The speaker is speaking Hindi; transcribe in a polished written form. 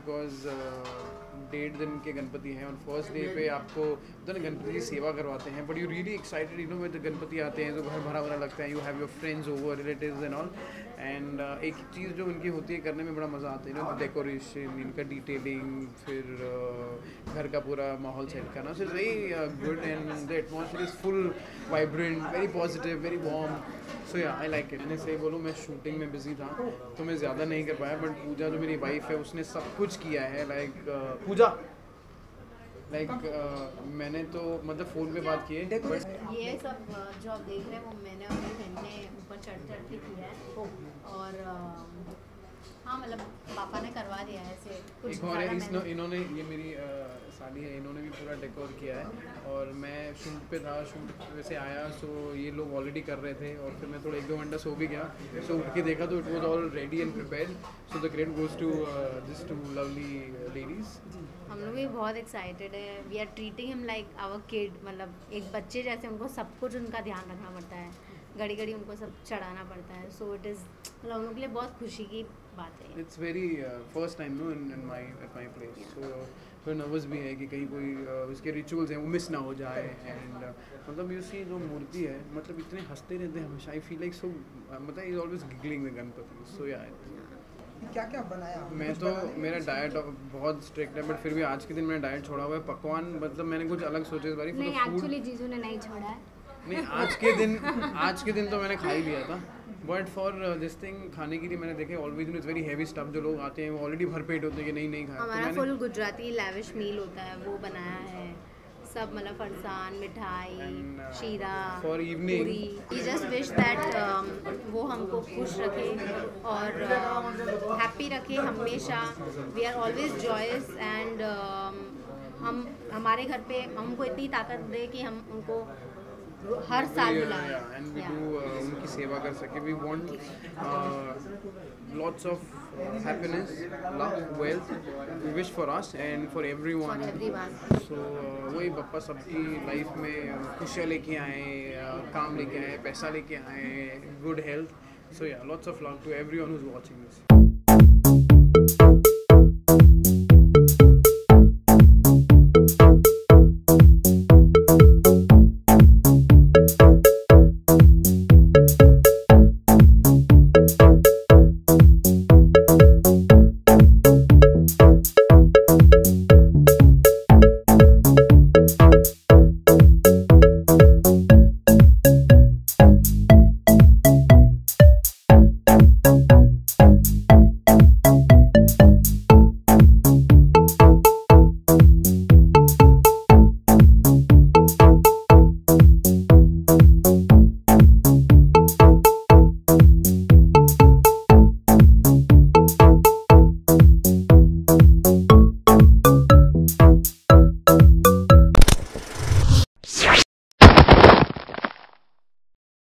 बिकॉज 1.5 दिन के गणपति हैं और फर्स्ट डे पे आपको तो ना गणपति की सेवा करवाते हैं, but you really excited, you know, with Ganpati आते हैं तो घर भरा भरा लगता है, you have your friends over, relatives and all. And एक चीज़ जो उनकी होती है करने में बड़ा मज़ा आता है, यू नो, डेकोरेशन, इनका डिटेलिंग, फिर घर का पूरा माहौल सेट करना। So it's very good and the atmosphere is full vibrant, very positive, very warm. So yeah I like it. मैंने सही बोलूँ, मैं शूटिंग में बिजी था तो मैं ज़्यादा नहीं कर पाया, बट पूजा जो मेरी वाइफ है उसने सब कुछ किया है। पूजा मैंने तो मतलब फ़ोन पे बात की है, बट ये सब जो आप देख रहे हैं वो मैंने और मेरी बहन ने ऊपर चढ़ के किया है। और हाँ, मतलब पापा ने करवा दिया है ऐसे कुछ। एक और है, इन्होंने, ये मेरी साली है, इन्होंने भी पूरा डेकोर किया है। और मैं शूट पे था, शूट से आया, सो ये लोग ऑलरेडी कर रहे थे और फिर मैं थोड़ा 1-2 घंटा सो भी गया। सो उठ के देखा तो it was all ready and prepared. So the credit goes to this to lovely ladies. हम लोग भी बहुत एक्साइटेड है। We are treating him like our kid, मतलब एक बच्चे जैसे। उनको सब कुछ उनका ध्यान रखना पड़ता है, घड़ी घड़ी उनको सब चढ़ाना पड़ता है। सो इट इज़ मतलब हम लोग के लिए बहुत खुशी की बात है। It's very first time no in my place. So थोड़ा नर्वस भी है कि कहीं कोई उसके रिचुअल्स हैं वो मिस ना हो जाए। एंड मतलब यू सी जो मूर्ति है, मतलब इतने हंसते रहते हैं हमेशा। आई फील लाइक सो, मतलब is always giggling the Ganpati. So yeah क्या क्या बनाया? मैं तो, मेरा डाइट बहुत स्ट्रिक्ट है, बट फिर भी आज के दिन मैंने डाइट छोड़ा हुआ है। पकवान मतलब मैंने कुछ अलग सोचे इस बारी। नहीं, एक्चुअली जीजू ने नहीं छोड़ा है। नहीं, आज के दिन तो मैंने खा ही लिया था, बट फॉर दिस थिंग खाने के लिए मैंने देखे always it's very heavy stuff. जो लोग आते हैं वो ऑलरेडी भरपेट होते हैं कि नहीं खाया। हमारा फुल गुजराती लैविश मील होता है, वो बनाया है सब, मतलब फरसान, मिठाई, sheera, for evening puri. Just wish that वो हमको खुश रखे और हैप्पी रखे हमेशा। We are always joyous and हम हमारे घर पे हमको इतनी ताकत दे कि हम उनको हर साल बुलाएं एंड वी डू उनकी सेवा कर सके। We want lots of happiness, love, wealth. We wish for us and for everyone. So वही बप्पा सबकी लाइफ में खुशियाँ लेके आए, काम लेके आए, पैसा लेके आए, good health. So yeah, lots of love to everyone who's watching this.